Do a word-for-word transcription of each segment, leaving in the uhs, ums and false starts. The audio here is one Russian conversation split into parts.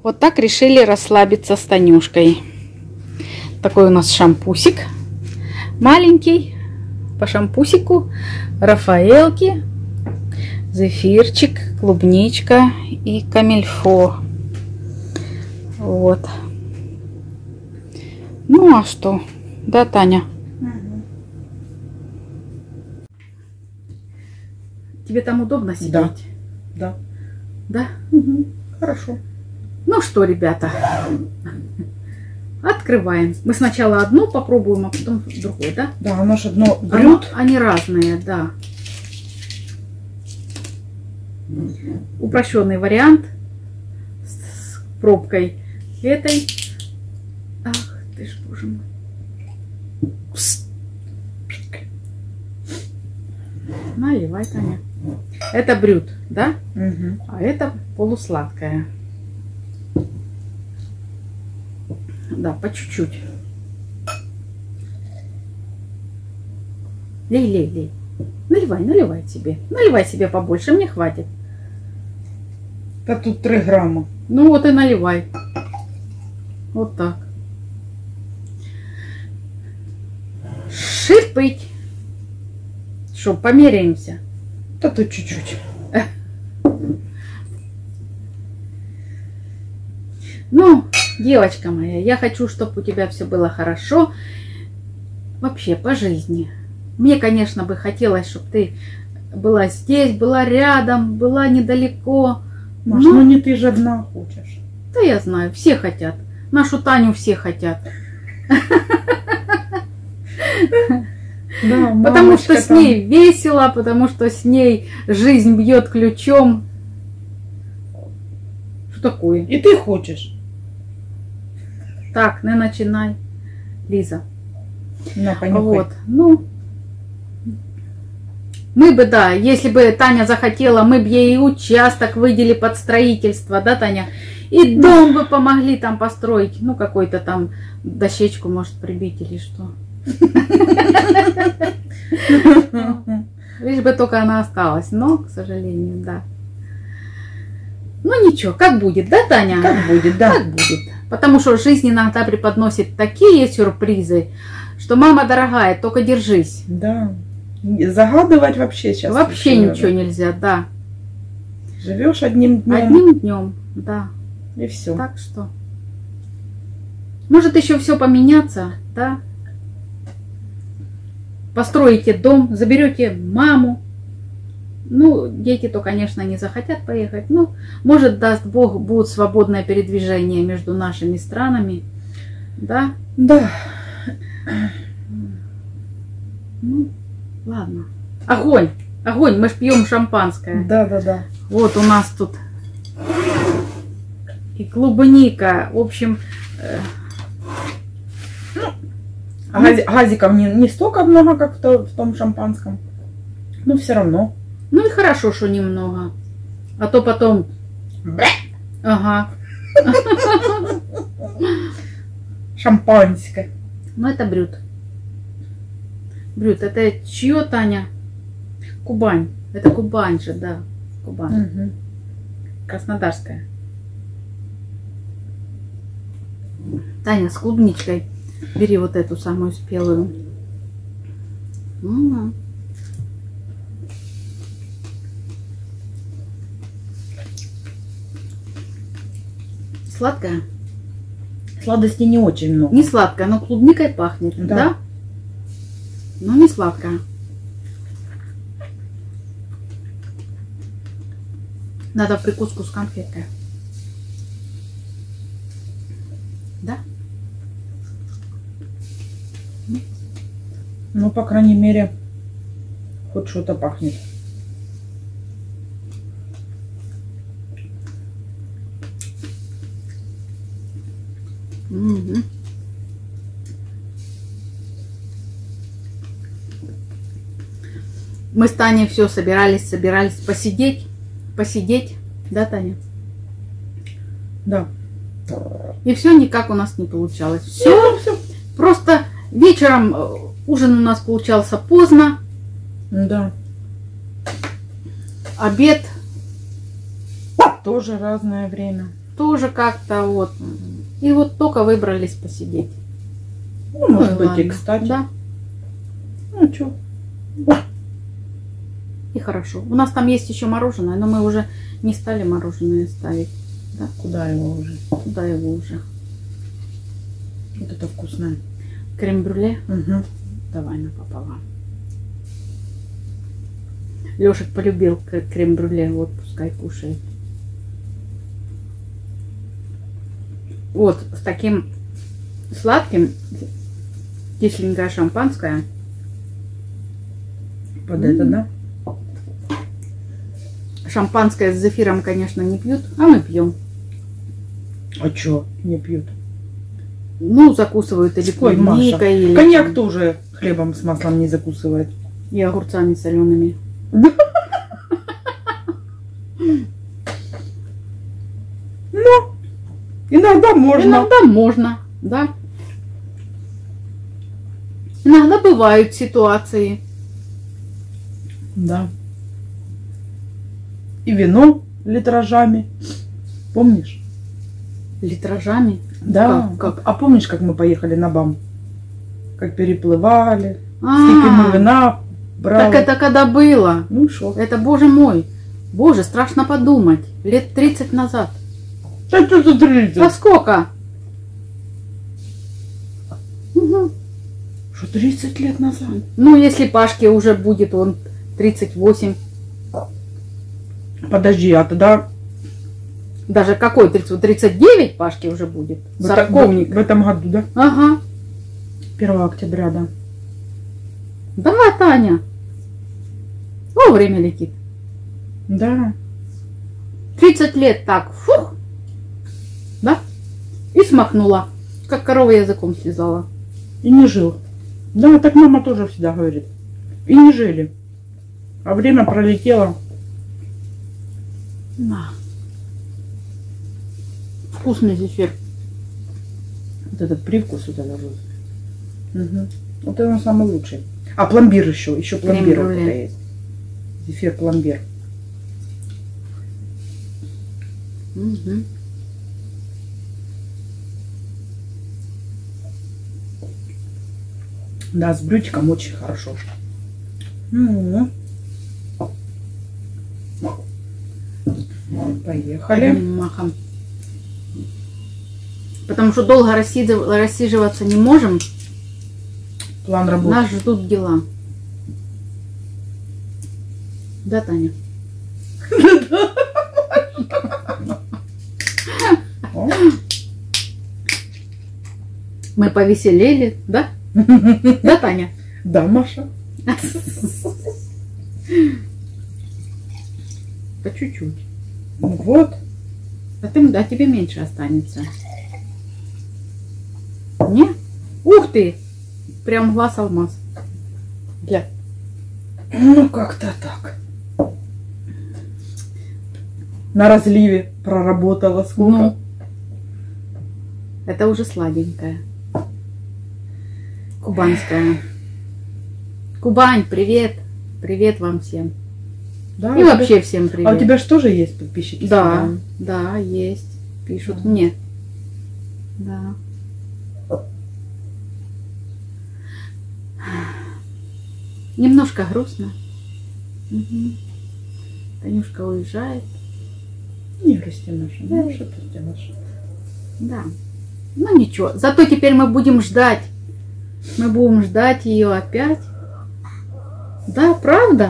Вот так решили расслабиться с Танюшкой. Такой у нас шампусик маленький. По шампусику Рафаэлки, зефирчик, клубничка и камильфо. Вот. Ну а что? Да, Таня? Угу. Тебе там удобно сидеть? Да. Да. Да? Угу. Хорошо. Ну что, ребята, открываем. Мы сначала одну попробуем, а потом другую, да? Да, оно же одно блюд. Они разные, да. Упрощенный вариант с пробкой этой. Ах ты ж, боже мой. Наливай, Таня. Это брют, да? Угу. А это полусладкое. Да, по чуть-чуть. Лей, лей, лей. Наливай, наливай себе. Наливай себе побольше, мне хватит. Да тут три грамма. Ну вот и наливай. Вот так. Шипыть. Что, померяемся? Да тут чуть-чуть. Ну, девочка моя, я хочу, чтобы у тебя все было хорошо. Вообще, по жизни. Мне, конечно, бы хотелось, чтобы ты была здесь, была рядом, была недалеко. Маш, но... ну не ты же одна хочешь. Да я знаю, все хотят. Нашу Таню все хотят. Да, потому что с ней весело, потому что с ней жизнь бьет ключом. Что такое? И ты хочешь. Так, не начинай, Лиза. На, понюхай. Вот, ну, мы бы, да, если бы Таня захотела, мы бы ей участок выделили под строительство, да, Таня? И дом бы помогли там построить, ну, какой-то там дощечку, может, прибить или что. Лишь бы только она осталась, но, к сожалению, да. Ну, ничего, как будет, да, Таня? Как будет, да. Как будет. Потому что жизнь иногда преподносит такие сюрпризы, что, мама дорогая, только держись. Да. Загадывать вообще сейчас. Вообще ничего нельзя, да. Живешь одним днем. Одним днем, да. И все. Так что. Может еще все поменяться, да? Построите дом, заберете маму. Ну, дети-то, конечно, не захотят поехать. Ну, может, даст Бог, будет свободное передвижение между нашими странами. Да? Да. Ну, ладно. Огонь! Огонь! Мы ж пьем шампанское. Да, да, да. Вот у нас тут и клубника. В общем... Э... А газ, газиков не, не столько много, как в, то, в том шампанском. Но все равно. Ну и хорошо, что немного. А то потом... Ага. Шампанское. Ну это брют. Брют. Это чье, Таня? Кубань. Это Кубань же, да. Кубань. Угу. Краснодарская. Таня, с клубничкой. Бери вот эту самую спелую. Угу. Сладкая? Сладости не очень много. Не сладкая, но клубникой пахнет, да? Да? Но не сладкая. Надо в прикуску с конфеткой. Да? Ну, по крайней мере, хоть что-то пахнет. Угу. Мы с Таней все собирались, собирались посидеть, посидеть, да, Таня? Да. И все никак у нас не получалось. Все, все. Просто вечером ужин у нас получался поздно. Да. Обед тоже разное время. тоже как-то вот. И вот только выбрались посидеть. Ну, может и быть, и ладно. кстати. Да, Ну, чё? и хорошо. У нас там есть еще мороженое, но мы уже не стали мороженое ставить. Да, Куда его уже? куда его уже? Вот это вкусное. Крем-брюле. Угу. Давай напополам. Лешек полюбил кр- крем-брюле, вот пускай кушает. Вот с таким сладким, кисленькое шампанское. Под М. это, да? Шампанское с зефиром, конечно, не пьют, а мы пьем. А чё не пьют? Ну, закусывают или Ой, Маша, клубникой, или коньяк там, тоже хлебом с маслом не закусывает. и огурцами солеными. Ну, иногда можно. Иногда можно, да. Иногда бывают ситуации. Да. И вино литражами. Помнишь? Литражами. Да. Как- как? А помнишь, как мы поехали на БАМ? Как переплывали, А, сколько мы вина брали. так это когда было? Ну шо? Это, боже мой. Боже, страшно подумать. Лет тридцать назад. Да что за А тридцать? сколько? Мгм. Что тридцать лет назад? Ну, если Пашке уже будет, он тридцать восемь. Подожди, а тогда Даже какой тридцать? тридцать девять Пашке уже будет. в, этом- Сороковник. в этом году, да? Ага. первого октября, да. Да, Таня. О, время летит. Да. тридцать лет так. Фух. Да? И смахнула. Как корова языком слезала. И не жил. Да, так мама тоже всегда говорит. И не жили. А время пролетело. На. Вкусный зефир. Вот этот привкус вот этот вот. Угу. Вот это он самый лучший. А пломбир еще. Еще пломбир вот Крем-брюле. это есть. Зефир пломбир. Угу. Да, с брютиком очень хорошо. Ну, поехали. Одним махом. Потому что долго рассидыв- рассиживаться не можем. План работы. Нас ждут дела. Да, Таня? О. Мы повеселели, да? Да, Таня? Да, Маша. По чуть-чуть. Ну вот. А ты, да, тебе меньше останется. Не? Ух ты! Прям глаз алмаз. Для. Ну, как-то так. На разливе проработала сколько? Ну, это уже сладенькая. Кубанская. Кубань, привет. Привет вам всем. Да, И у тебя- вообще всем привет. А у тебя же тоже есть подписчики? Да, всегда? да, есть. Пишут Да. мне. Да. Немножко грустно. Мгм. Танюшка уезжает. Не грусти, Маша. Да. Ну, что ты сделаешь? Да. Ну ничего. Зато теперь мы будем ждать. Мы будем ждать ее опять. Да, правда?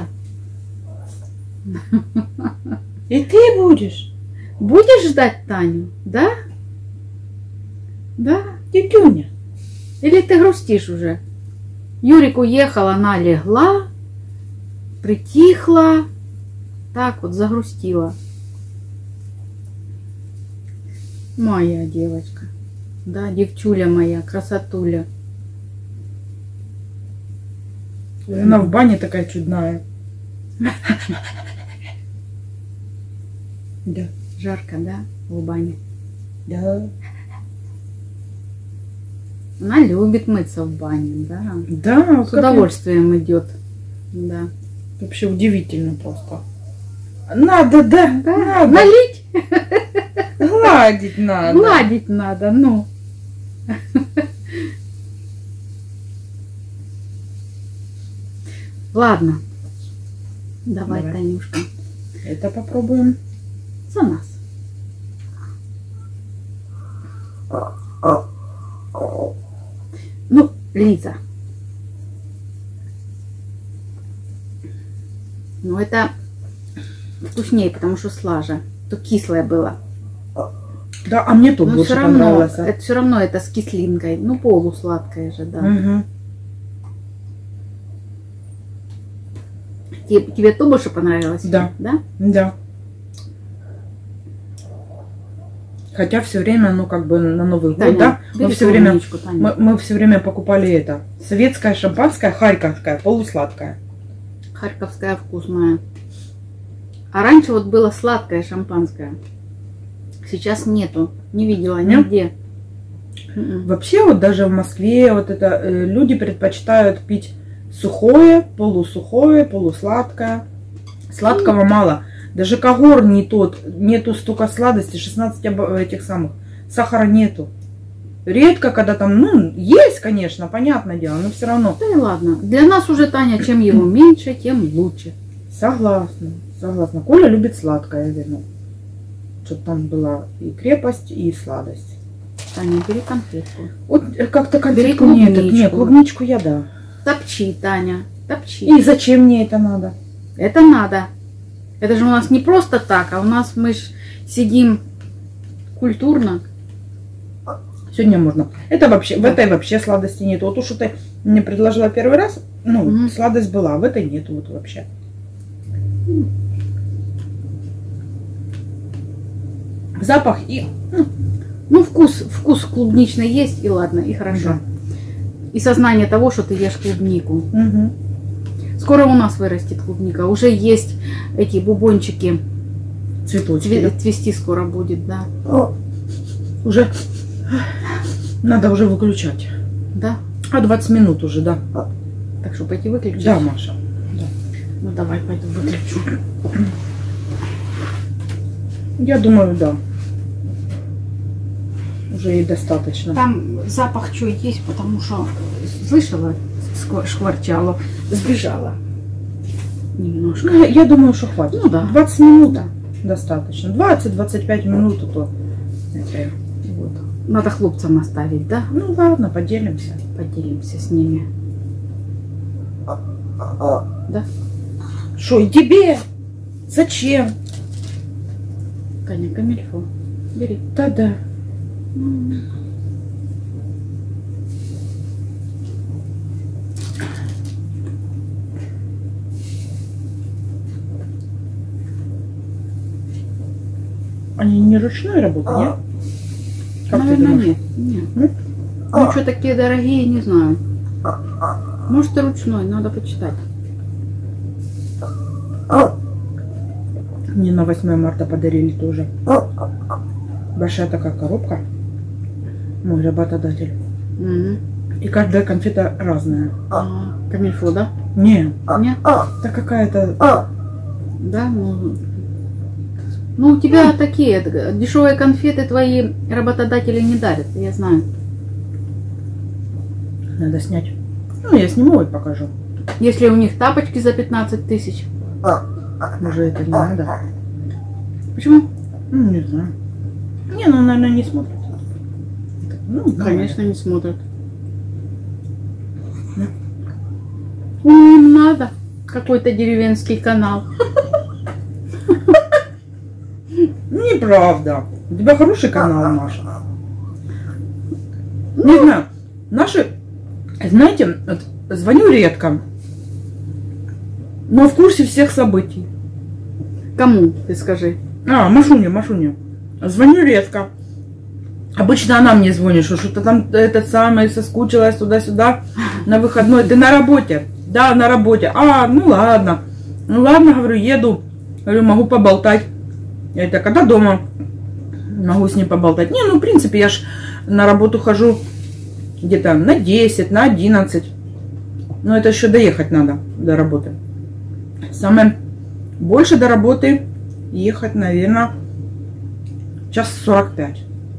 И ты будешь? Будешь ждать Таню? Да? Да? Тетюня. Или ты грустишь уже? Юрик уехал, она легла, притихла, так вот загрустила. Моя девочка. Да, девчуля моя, красотуля. Она в бане такая чудная. Да. Жарко, да, в бане? Да. Она любит мыться в бане, да. Да, вот С как удовольствием идет. Да. вообще удивительно просто. Надо, да, Да, надо. налить. Гладить надо. Гладить надо, ну. Ладно. Давай, Давай. Танюшка. Это попробуем. За нас. Ну, Лиза. Ну, это вкуснее, потому что слаже. То кислое было. Да, а мне тут Но больше все равно, понравилось. это все равно это с кислинкой. Ну, полусладкое же, да. Угу. Тебе, тебе то больше понравилось? Да. Да? Да. Хотя все время, ну как бы на Новый год, Таня, да, мы бери все время, клубничку, Таня. мы, мы все время покупали это советское шампанское, харьковское, полусладкое. Харьковская вкусная. А раньше вот было сладкое шампанское. Сейчас нету. Не видела Нет? нигде. М-м. Вообще вот даже в Москве вот это э, люди предпочитают пить сухое, полусухое, полусладкое. Сладкого мало. Даже когор не тот, нету столько сладости, шестнадцать обо- этих самых, сахара нету. Редко, когда там, ну, есть, конечно, понятное дело, но все равно. Да и ладно. Для нас уже, Таня, чем его меньше, тем лучше. Согласна, согласна. Коля любит сладкое вино. Чтобы там была и крепость, и сладость. Таня, бери конфетку. Вот э, как-то Бери конфетку нет, клубничку. нет, клубничку я да. Топчи, Таня, топчи. И зачем мне это надо? Это надо. Это же у нас не просто так, а у нас мы ж сидим культурно. Сегодня можно. Это вообще, в Да. этой вообще сладости нет. Вот то, что ты мне предложила первый раз, ну, Мгм. сладость была, а в этой нету вот вообще. Запах и... ну, Ну, вкус, вкус клубничный есть, и ладно, и хорошо. Да. И сознание того, что ты ешь клубнику. Мгм. Скоро у нас вырастет клубника. Уже есть эти бубончики. Цветочки. Цве- да. Цвести скоро будет, да. Уже надо уже выключать. Да? А двадцать минут уже, да. Так что пойти выключить? Да, Маша. Ну давай, пойду выключу. Я думаю, да. Уже и достаточно. Там запах что есть, потому что слышала, скво- шкварчало, сбежала немножко. Ну, я, я думаю, что хватит. Ну да. двадцать минут Да. достаточно. двадцать-двадцать пять минут, а то это, вот. Надо хлопцам оставить, да? Ну ладно, поделимся. Поделимся с ними. Да? Что, и тебе? Зачем? Таня, камильфо. Бери. Да-да. Они не ручной работы, нет? Как ты Наверное, думаешь? нет. Нет. Нет? Ну что, такие дорогие, не знаю. Может и ручной, надо почитать. Мне на восьмое марта подарили тоже. Большая такая коробка. Мой работодатель. Мгм. И каждая конфета разная. А, камильфо, да? Не, Нет? это какая-то... Да, ну... Ну, у тебя такие д- дешевые конфеты твои работодатели не дарят, я знаю. Надо снять. Ну, я сниму и покажу. Если у них тапочки за пятнадцать тысяч. Уже это не надо. Почему? Ну, не знаю. Не, ну, наверное, не смотрят. Ну, Конечно, не смотрят. Ну. Ну, им надо. Какой-то деревенский канал. Неправда. У тебя хороший канал, Маша. Не знаю. Наши, знаете, вот звоню редко, но в курсе всех событий. Кому, ты скажи? А, Машуня, Машуня. Звоню редко. Обычно она мне звонит, что что-то там этот самый соскучилась туда-сюда на выходной. Ты на работе? Да, на работе. А, ну ладно. Ну ладно, говорю, еду. Говорю, могу поболтать. Я это когда дома могу с ней поболтать. Не, ну в принципе я ж на работу хожу где-то на десять, на одиннадцать. Но это еще доехать надо до работы. Самое больше до работы ехать, наверное, час сорок пять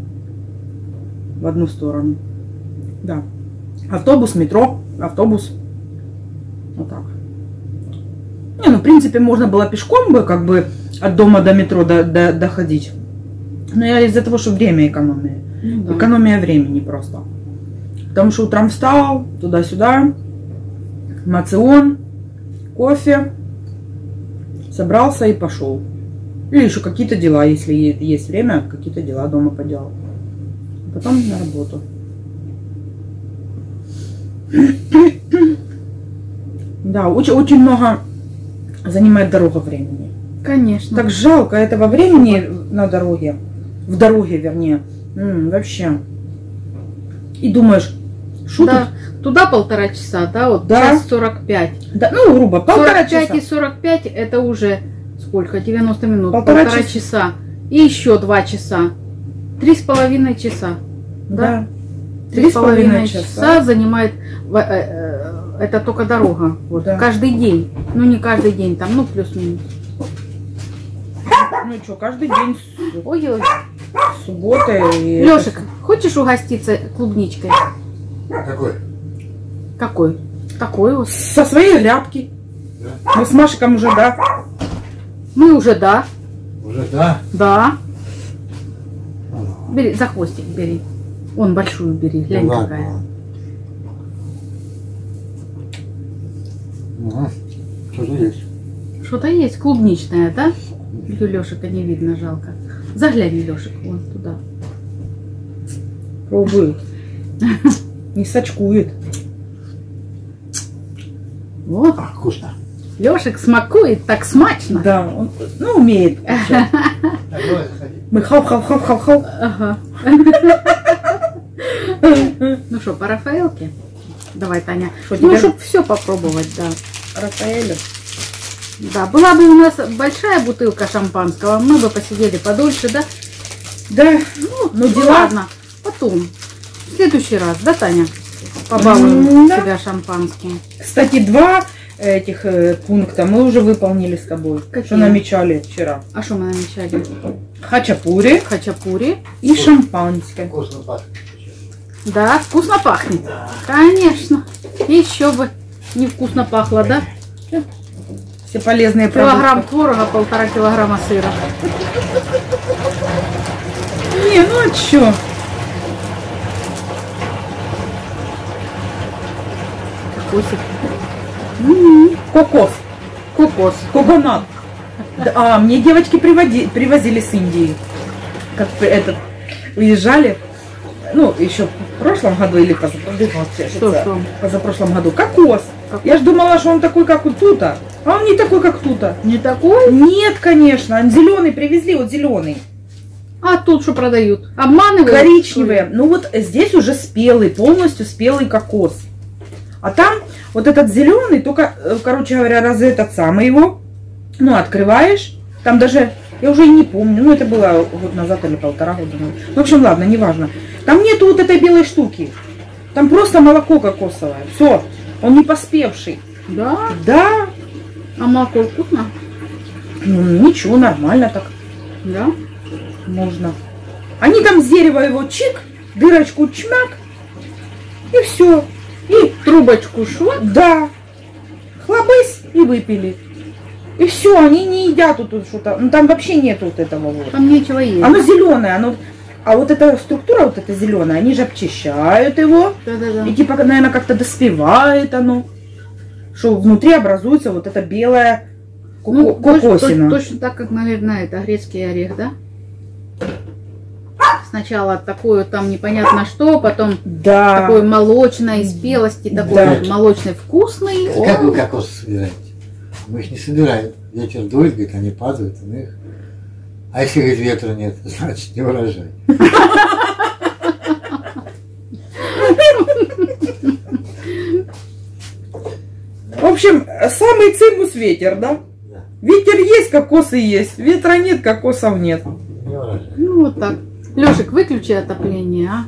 в одну сторону. Да. Автобус, метро, автобус. Вот так. Не, ну, в принципе, можно было пешком бы, как бы, от дома до метро до, до, доходить. Но я из-за того, что время экономия. Ну, да. Экономия времени просто. Потому что утром встал, туда-сюда, мацион, кофе, собрался и пошел. Или еще какие-то дела, если есть время, какие-то дела дома поделал. Потом на работу. Да, очень, очень много занимает дорога времени. Конечно. Так жалко этого времени на дороге. В дороге, вернее. М, вообще. И думаешь, что да, тут? Туда полтора часа, да, вот да. час сорок пять. Да, ну, грубо, полтора сорок пять часа. и сорок пять это уже сколько? девяносто минут. Полтора, полтора часа. часа. И еще два часа. Три с половиной часа. Да. Три с половиной часа занимает это только дорога. Вот. Да. Каждый день. Ну не каждый день, там, ну плюс-минус. Ну что, каждый день. Ой-ой. Суббота и... Лешек, хочешь угоститься клубничкой? Какой? Какой? Такой вот. Со своей грядки. Да? Мы с Машиком уже, да. Мы уже, да. Уже да? Да. Бери, за хвостик бери. Вон большую бери, глянь, Ну, какая. Угу. Что-то есть. Что-то есть, клубничная, да? Лешика не видно, жалко. Заглянь, Лешик, вон туда. Пробует. Не сачкует. Вот. А, вкусно. Лешик смакует так смачно. Да, он, ну, умеет. Так, давай, заходи. Мы хау-хау-хау-хау-хау. Ага. Ну что, по Рафаэлке? Давай, Таня. Что, Ну, теперь? чтобы все попробовать, да. Рафаэля. Да, была бы у нас большая бутылка шампанского, мы бы посидели подольше, да? Да, Ну, ну, ну дела. ладно, потом. В следующий раз, да, Таня? Побалуем М, да. себя шампанским. Кстати, два этих э, пункта мы уже выполнили с тобой. Какие? Что намечали вчера. А что мы намечали? Хачапури Хачапури. и шампанское. Вкусно пахнет. Да, вкусно пахнет. Конечно. Еще бы не вкусно пахло, да? Все полезные продукты. Килограмм творога, полтора килограмма сыра. Не, ну а чё? Кокосик. М-м. Кокос. Кокос. Коконат. Да, а, мне девочки приводи, привозили с Индии. Как этот, уезжали. Ну, еще в прошлом году или позапрошлом, Что, что? позапрошлом году. Кокос. Кокос. Я ж думала, что он такой, как у тута. А он не такой, как тута. Не такой? Нет, конечно. Он зеленый привезли, вот зеленый. А тут что продают? Обманывают? Коричневые. Ну вот здесь уже спелый, полностью спелый кокос. А там вот этот зеленый, только, короче говоря, раз этот самый его, ну, открываешь, там даже, я уже и не помню, ну, это было год назад или полтора года назад. В общем, ладно, неважно. Там нету вот этой белой штуки. Там просто молоко кокосовое. Все, он не поспевший. Да? Да, А молоко вкусно? ну, ничего, нормально так Да? можно. Они там с дерева его чик, дырочку чмяк, и все. И Трубочку швак. да, хлобысь и выпили. И все, они не едят тут, тут что-то. Ну там вообще нет вот этого вот. Там нечего есть. Оно зеленое, оно. А вот эта структура, вот эта зеленая, они же обчищают его. Да-да-да. И типа, наверное, как-то доспевает оно. Что внутри образуется вот эта белая ко- Ну, кокосина. точно, точно так, как, наверное, это грецкий орех, да? Сначала такое там непонятно что, потом Да. такой молочной спелости, такой Да. молочный вкусный. Как О, вы кокосы собираете? Мы их не собираем. Ветер дует, говорит, они падают, и мы их... А если, говорит, ветра нет, значит, не урожай. В общем, самый цимус ветер, да? Да, Ветер есть, кокосы есть. Ветра нет, кокосов нет. не урожай. Ну вот так. Лешек, выключи отопление, а?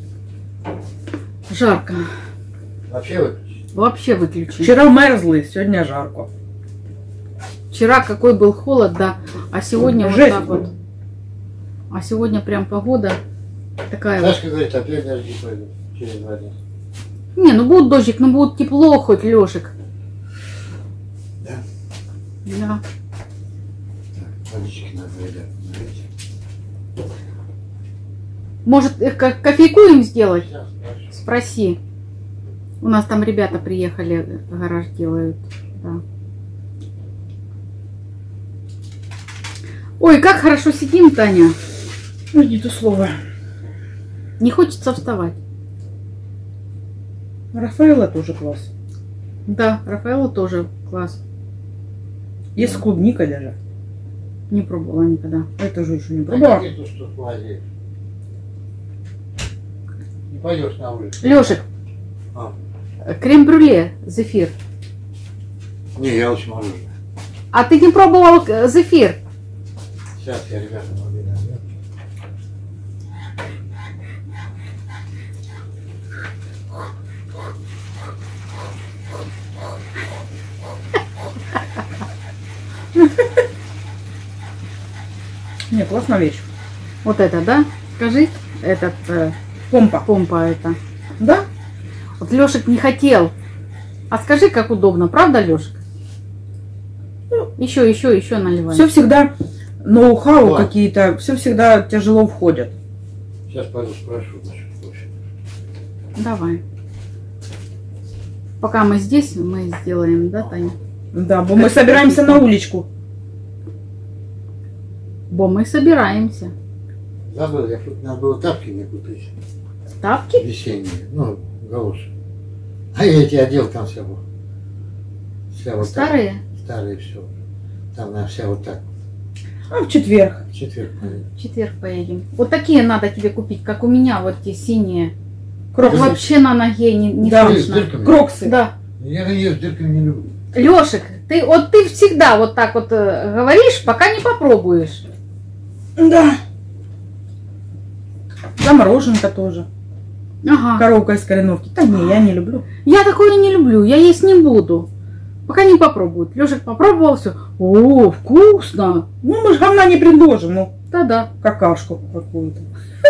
Жарко. Вообще вот Вообще выключи. Вчера мерзлый, сегодня жарко. Вчера какой был холод, да, а сегодня вот Жесть. так вот. А сегодня прям погода такая вот. Сашка говорит, опять дожди пойдут через два дня. Не, ну будет дождик, но будет тепло хоть, Лешек. Да? Да. Так, водички надо, ребят, налить. Может, их ко- кофейку им сделать? Сейчас, дальше. Спроси. У нас там ребята приехали, гараж делают. Да. Ой, как хорошо сидим, Таня. Ну, не то слово. Не хочется вставать. Рафаэла тоже класс. Да, Рафаэла тоже класс. Есть с клубникой даже. Не пробовала никогда. Это же еще не Да пробовала. нет, тут что лазишь. Не пойдешь на улицу. Лешек, А. крем-брюле, зефир. Не, я очень мороженое. А ты не пробовал э, зефир? Сейчас я, ребята, могу найти. Не, классная вещь. Вот это, да? Скажи, этот э, Помпа. помпа это. Да? Вот Лешек не хотел. А скажи, как удобно, правда, Лешек? Еще, еще, еще наливай. Все всегда ноу-хау Ладно. какие-то, все всегда тяжело входят. Сейчас пойду спрошу насчет кофе. Давай. Пока мы здесь, мы сделаем, да, Таня? Да, бо мы собираемся на уличку. Бо мы собираемся. Забыл, я тут надо было тапки мне купить. Тапки? Весенние, ну, галоши. А я эти одел там вся вот. Вся вот Старые? так. Старые все. Там она вся вот так. А в четверг. В четверг поедем. В четверг поедем. Вот такие надо тебе купить, как у меня, вот те синие. Кроксы. Вообще на ноге не, не Да, С слышно. дырками. Кроксы. Да. Я ее с дырками не люблю. Лешек, ты вот ты всегда вот так вот э, говоришь, пока не попробуешь. Да. Замороженка тоже. Ага. Коровка из кореновки. Да не, я не люблю. Я такое не люблю, я есть не буду. Пока не попробуют. Лешек попробовал все. О, вкусно. Ну, мы же говна не предложим, ну, Да-да. какашку какую-то.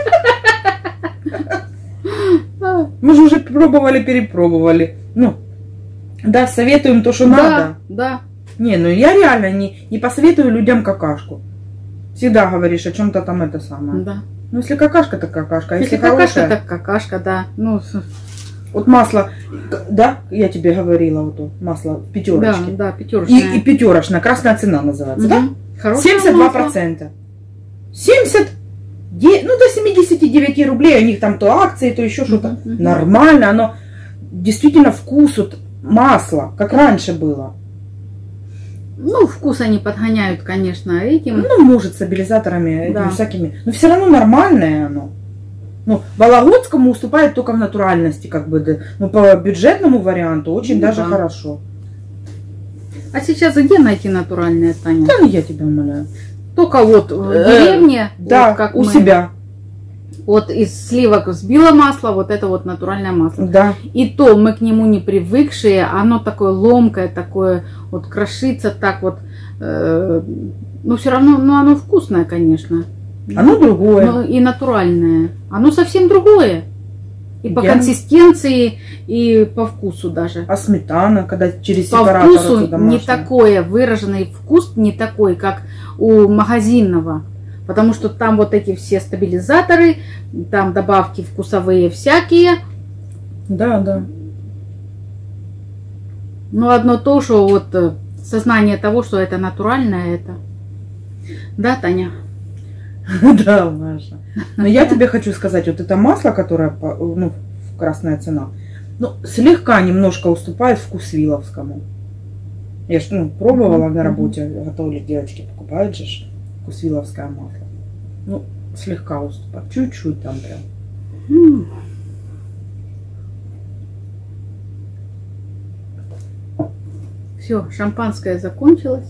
Да, Мы же уже пробовали, перепробовали. Ну, да, советуем то, что надо. да. Не, ну я реально не, не посоветую людям какашку. Всегда говоришь о чем-то там это самое. Да. Ну, если какашка, то какашка. А Если, если, какашка, хорошая, так какашка, да. Ну, с- вот масло, да, я тебе говорила, вот то, масло в да, пятерочке. да, пятерочная. И, и пятерочная, красная цена называется, да? Хорошее семьдесят два масло. процента. семьдесят, де- ну до семидесяти девяти рублей, у них там то акции, то еще что-то. Мгм, мгм. Нормально, оно действительно вкус вот масла, как раньше было. Ну, вкус они подгоняют, конечно, этим. Ну, может, с стабилизаторами, этими Да. всякими. Но все равно нормальное оно. Ну, Вологодскому уступает только в натуральности, как бы, да. Но по бюджетному варианту очень Ну даже да. хорошо. А сейчас где найти натуральное, Таня? Да, ну я тебя умоляю. Только вот в Э, деревне, Да, вот как у мы, себя. вот из сливок взбила масло, вот это вот натуральное масло. Да. И то мы к нему не привыкшие, оно такое ломкое, такое вот крошится так вот. э, но все равно, ну оно вкусное, конечно. Оно другое. Но и натуральное. Оно совсем другое. И по Я- консистенции, и по вкусу даже. А сметана, когда через По сепаратор вкусу это не домашнее. такое, выраженный вкус не такой, как у магазинного. Потому что там вот эти все стабилизаторы, там добавки вкусовые всякие. Да, да. Но одно то, что вот э, сознание того, что это натуральное, это... Да, Таня? Да, Маша. Но я тебе хочу сказать, вот это масло, которое, по- ну, красная цена, ну, слегка немножко уступает вкусвиловскому. Я ж, ну, пробовала Мгм, на мгм. работе, готовили девочки, покупают же ж вкусвиловское масло. Ну, слегка уступает, чуть-чуть там прям. М. Все, шампанское закончилось.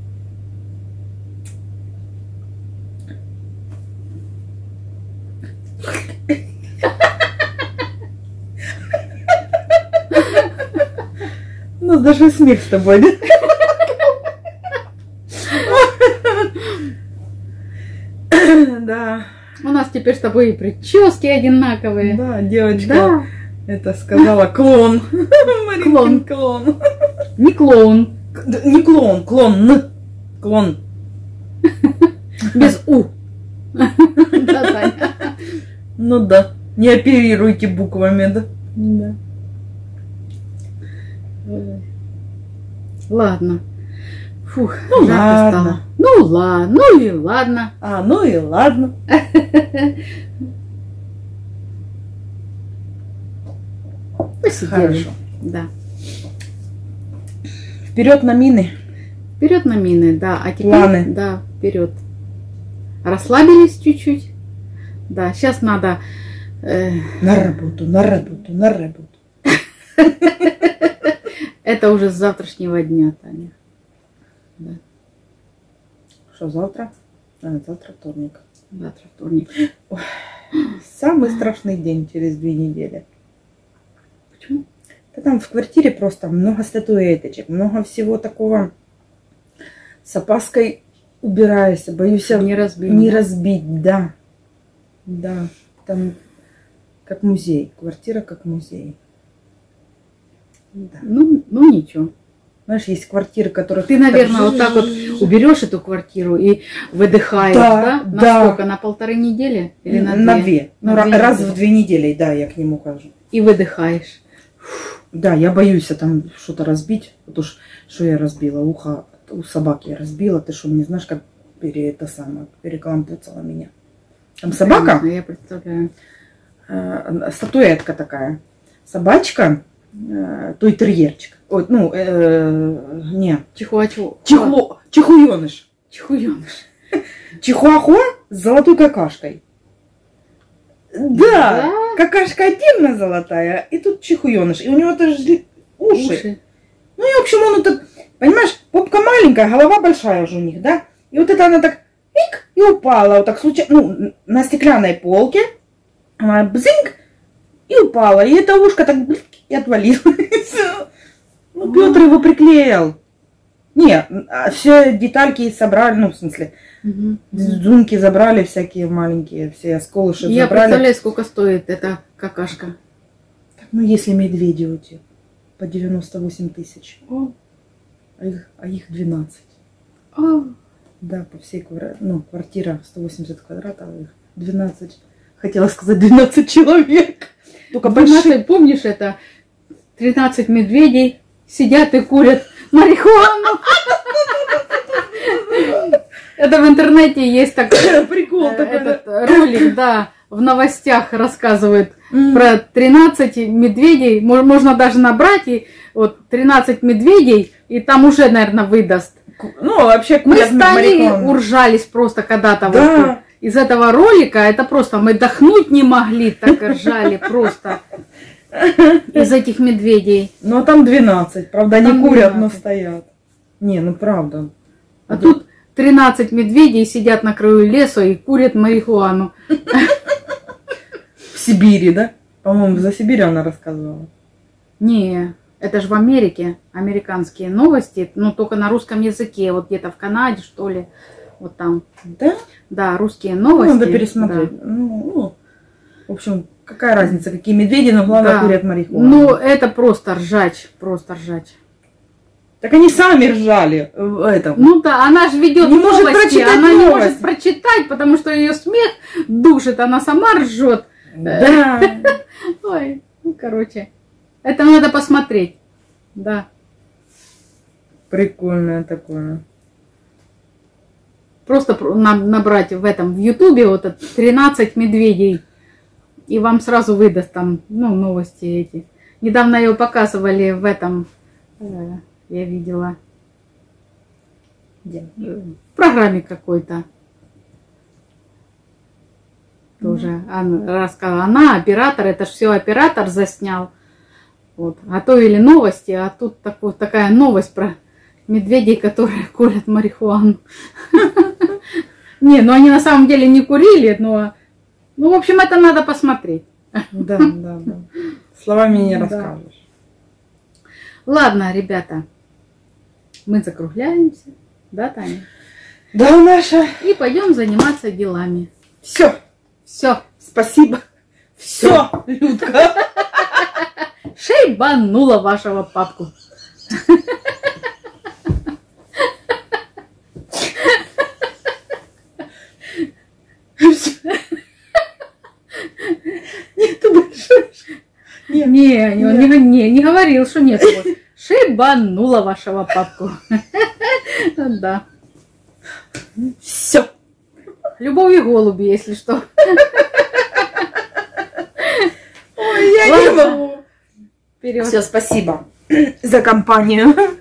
У нас даже смех с тобой, да? Да. теперь с тобой и прически одинаковые. Да, девочка. Да. Это сказала клон. Маринкин клон. Не клоун. К- Не клон, клон. Н. Клон. Без У. Да, Таня. Ну да. Не оперируйте буквами, да? Да. Ладно. Фух, Ну жарко ладно. стало. Ну ладно, ну и ладно. А, ну и ладно. Посидели. Хорошо. Да. Вперед на мины. Вперед на мины, да. А теперь, Планы. да, вперед. Расслабились чуть-чуть. Да, сейчас надо... э, На работу, на работу, на работу. это уже с завтрашнего дня, Таня. Да, Что завтра? А, завтра вторник. завтра вторник. Самый страшный день через две недели. Почему? Да там в квартире просто много статуэточек, много всего такого. С опаской убираюсь, боюсь Не разбили. не разбить, да. Да, там как музей, квартира как музей. Да. Ну, ну ничего. Знаешь, есть квартиры, которые... Ты, наверное, вот так вот уберешь эту квартиру и выдыхаешь, Да, да? На да. сколько? На полторы недели? Или на, на две? две. Ну, На ра- две раз недели. в две недели, да, я к нему хожу. И выдыхаешь. Да, я боюсь там что-то разбить. Потому что, что я разбила? Ухо у собаки я разбила. Ты что, не знаешь, как пере, это самое, переклампуцала меня? Там собака, Конечно, я представляю. э, статуэтка такая. Собачка, э, той терьерчик. Ой, ну, э, не, Чихуачу. чихло, чихуеныш. Чихуеныш. Чихуахуа с золотой какашкой. Да, Да? какашка отдельно золотая, и тут чихуеныш. И у него тоже уши. Уши. Ну и, в общем, он этот, понимаешь, попка маленькая, голова большая уже у них, да? И вот это она так, ик, и упала, вот так случайно, ну, на стеклянной полке, она бзинг, и упала. И эта ушка так, блик, и отвалилась. Ну, Петр его приклеил. Не, все детальки собрали, ну, в смысле, Мгм. зунки забрали всякие маленькие, все осколыши Я забрали. представляю, сколько стоит эта какашка. Ну, если медведи уйти, по девяносто восемь тысяч, О, а их, а их двенадцать. о. Да, по всей квартире, ну, квартира сто восемьдесят квадратов, а их двенадцать, хотела сказать двенадцать человек. Только В большие. нашей, помнишь, это тринадцать медведей сидят и курят марихуану. Это в интернете есть такой Прикол э, такой, да. этот ролик, да, в новостях рассказывает М. про тринадцать медведей. Мо- Можно даже набрать и вот тринадцать медведей, и там уже, наверное, выдаст. Ну, вообще, Мы курят с Таней марихуану. уржались просто когда-то вот Да. из этого ролика. Это просто мы дохнуть не могли, так и ржали просто из этих медведей. Ну, а там двенадцать, правда, они Там курят, но двенадцать. стоят. Не, ну, правда. А тут тринадцать медведей сидят на краю леса и курят марихуану. В Сибири, да? По-моему, за Сибирь она рассказывала. Не, это же в Америке, американские новости, но только на русском языке, вот где-то в Канаде, что ли, вот там. Да? Да, русские Ну, новости. надо пересмотреть. Ну, ну, в общем, какая разница, какие медведи, но главное, Да. курят Да. марихуану. Ну, это просто ржач, просто ржач. Так они сами ржали в этом. Ну да, она же ведет Не может новости, прочитать она не новости. может прочитать, потому что ее смех душит, она сама ржет. Да. Ой, ну короче, это надо посмотреть. Да. Прикольное такое. Просто про- нам набрать в этом, в Ютубе вот это тринадцать медведей. И вам сразу выдаст там, ну, новости эти. Недавно ее показывали в этом, э, я видела, Где? э, в программе какой-то. Тоже она рассказала. Она оператор, это ж все оператор заснял. Вот. Готовили новости, а тут такой, такая новость про медведей, которые курят марихуану. Не, ну они на самом деле не курили, но... Ну, в общем, это надо посмотреть. Да, да, да. Словами не Да. расскажешь. Ладно, ребята, мы закругляемся, да, Таня? Да, Наша. И пойдем заниматься делами. Все. Все. Спасибо. Все, Людка. Шейбанула вашего папку. Нету больше. Не, не, не, не, не, не говорил, что нет. Шейбанула вашего папку. Да. Все. Любовь и голуби, если что. Ой, я не могу. Вперед. Все, спасибо за компанию.